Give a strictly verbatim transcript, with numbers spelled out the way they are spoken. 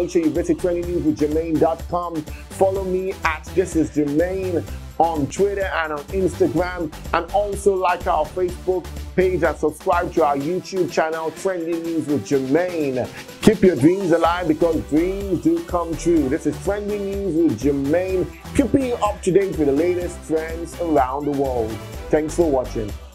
make sure you visit trending news with jermaine dot com. Follow me at This Is Jermaine on Twitter and on Instagram, and also like our Facebook page and subscribe to our YouTube channel, Trending News with Jermaine. Keep your dreams alive, because dreams do come true. This is Trending News with Jermaine, keeping you up to date with the latest trends around the world. Thanks for watching.